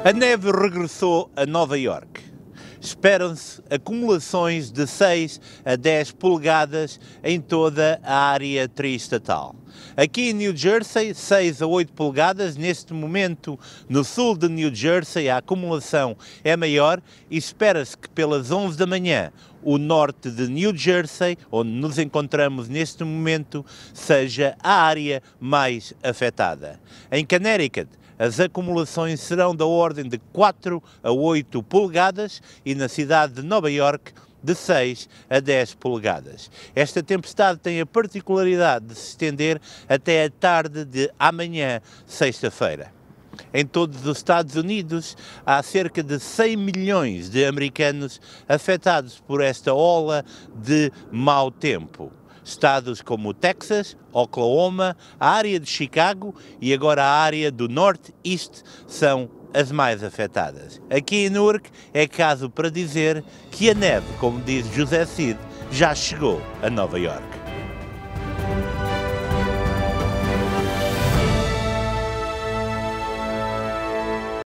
A neve regressou a Nova Iorque. Esperam-se acumulações de 6 a 10 polegadas em toda a área triestatal. Aqui em New Jersey, 6 a 8 polegadas. Neste momento, no sul de New Jersey, a acumulação é maior e espera-se que pelas 11 da manhã o norte de New Jersey, onde nos encontramos neste momento, seja a área mais afetada. Em Connecticut, as acumulações serão da ordem de 4 a 8 polegadas e na cidade de Nova Iorque de 6 a 10 polegadas. Esta tempestade tem a particularidade de se estender até a tarde de amanhã, sexta-feira. Em todos os Estados Unidos, há cerca de 100 milhões de americanos afetados por esta ola de mau tempo. Estados como Texas, Oklahoma, a área de Chicago e agora a área do Northeast são as mais afetadas. Aqui em Newark é caso para dizer que a neve, como diz José Cid, já chegou a Nova Iorque.